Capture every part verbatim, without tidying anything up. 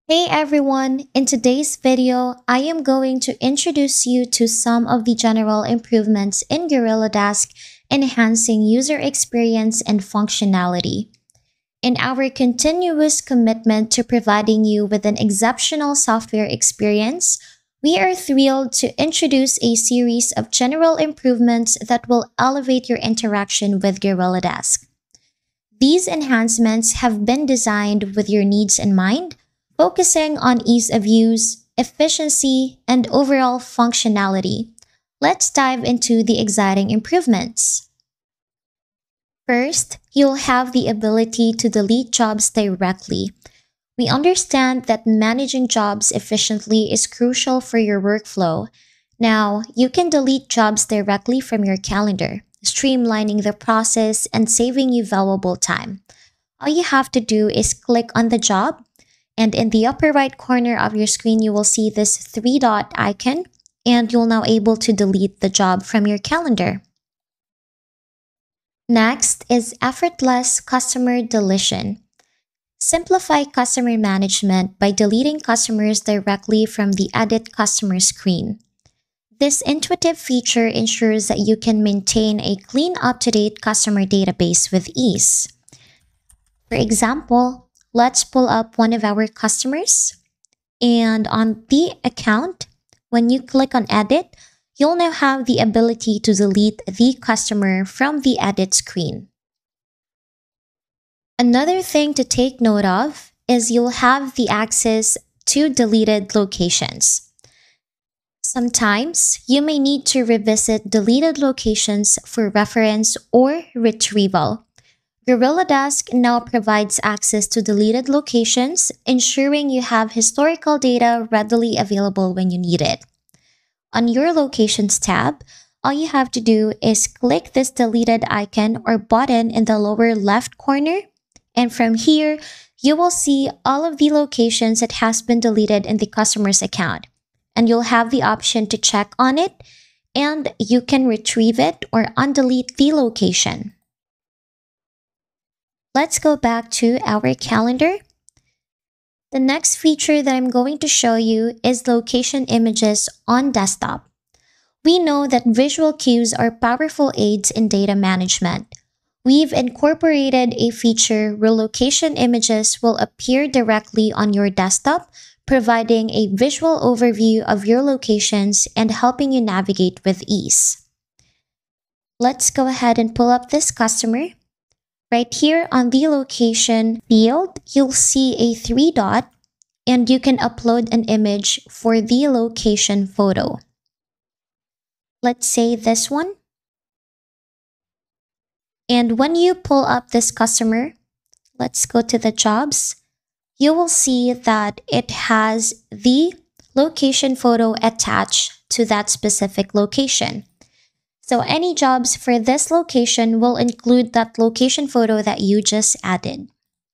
Hey everyone! In today's video, I am going to introduce you to some of the general improvements in GorillaDesk, enhancing user experience and functionality. In our continuous commitment to providing you with an exceptional software experience, we are thrilled to introduce a series of general improvements that will elevate your interaction with GorillaDesk. These enhancements have been designed with your needs in mind, focusing on ease of use, efficiency, and overall functionality. Let's dive into the exciting improvements. First, you'll have the ability to delete jobs directly. We understand that managing jobs efficiently is crucial for your workflow. Now, you can delete jobs directly from your calendar, streamlining the process and saving you valuable time. All you have to do is click on the job, and in the upper right corner of your screen, you will see this three dot icon, and you'll now able to delete the job from your calendar. Next is Effortless Customer Deletion. Simplify customer management by deleting customers directly from the Edit Customer screen. This intuitive feature ensures that you can maintain a clean, up-to-date customer database with ease. For example, let's pull up one of our customers, and on the account, when you click on Edit, you'll now have the ability to delete the customer from the Edit screen. Another thing to take note of is you'll have the access to deleted locations. Sometimes, you may need to revisit deleted locations for reference or retrieval. GorillaDesk now provides access to deleted locations, ensuring you have historical data readily available when you need it. On your Locations tab, all you have to do is click this deleted icon or button in the lower left corner, and from here, you will see all of the locations that has been deleted in the customer's account, and you'll have the option to check on it, and you can retrieve it or undelete the location. Let's go back to our calendar. The next feature that I'm going to show you is location images on desktop. We know that visual cues are powerful aids in data management. We've incorporated a feature where location images will appear directly on your desktop, providing a visual overview of your locations and helping you navigate with ease. Let's go ahead and pull up this customer. Right here on the location field, you'll see a three dot, and you can upload an image for the location photo. Let's say this one. And when you pull up this customer, let's go to the jobs, you will see that it has the location photo attached to that specific location. So any jobs for this location will include that location photo that you just added.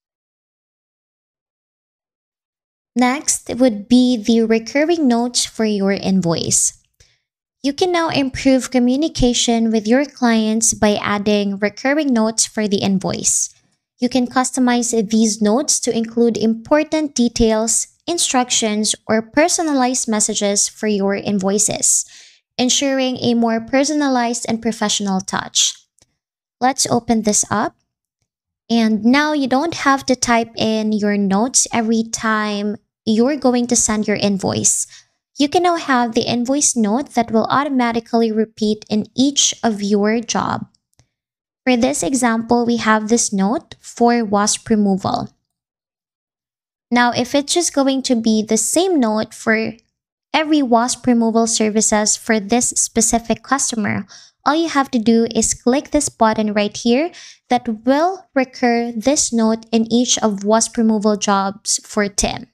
Next would be the recurring notes for your invoice. You can now improve communication with your clients by adding recurring notes for the invoice. You can customize these notes to include important details, instructions, or personalized messages for your invoices, ensuring a more personalized and professional touch. Let's open this up. And now you don't have to type in your notes every time you're going to send your invoice. You can now have the invoice note that will automatically repeat in each of your job. For this example, we have this note for wasp removal. Now, if it's just going to be the same note for every wasp removal services for this specific customer, all you have to do is click this button right here that will recur this note in each of wasp removal jobs for Tim.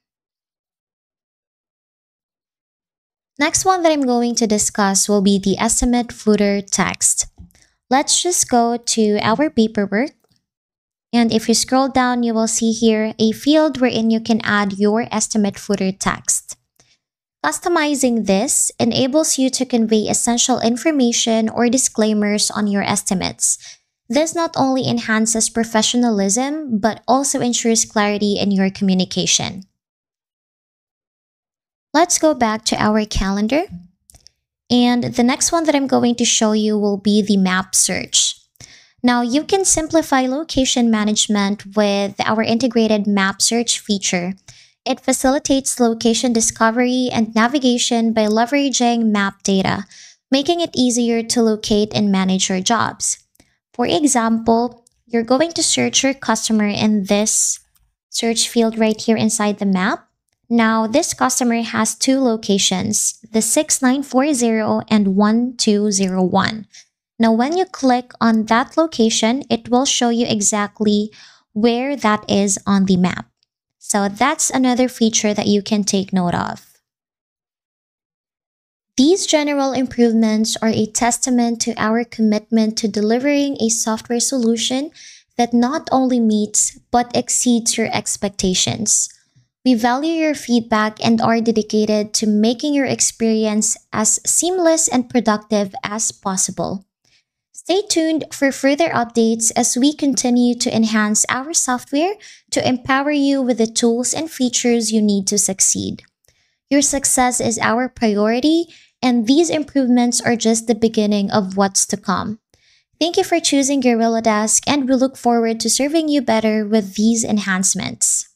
Next one that I'm going to discuss will be the estimate footer text. Let's just go to our paperwork. And if you scroll down, you will see here a field wherein you can add your estimate footer text. Customizing this enables you to convey essential information or disclaimers on your estimates. This not only enhances professionalism, but also ensures clarity in your communication. Let's go back to our calendar. And the next one that I'm going to show you will be the map search. Now, you can simplify location management with our integrated map search feature. It facilitates location discovery and navigation by leveraging map data, making it easier to locate and manage your jobs. For example, you're going to search your customer in this search field right here inside the map. Now, this customer has two locations, the six nine four zero and one two zero one. Now, when you click on that location, it will show you exactly where that is on the map. So that's another feature that you can take note of. These general improvements are a testament to our commitment to delivering a software solution that not only meets but exceeds your expectations. We value your feedback and are dedicated to making your experience as seamless and productive as possible. Stay tuned for further updates as we continue to enhance our software to empower you with the tools and features you need to succeed. Your success is our priority, and these improvements are just the beginning of what's to come. Thank you for choosing GorillaDesk, and we look forward to serving you better with these enhancements.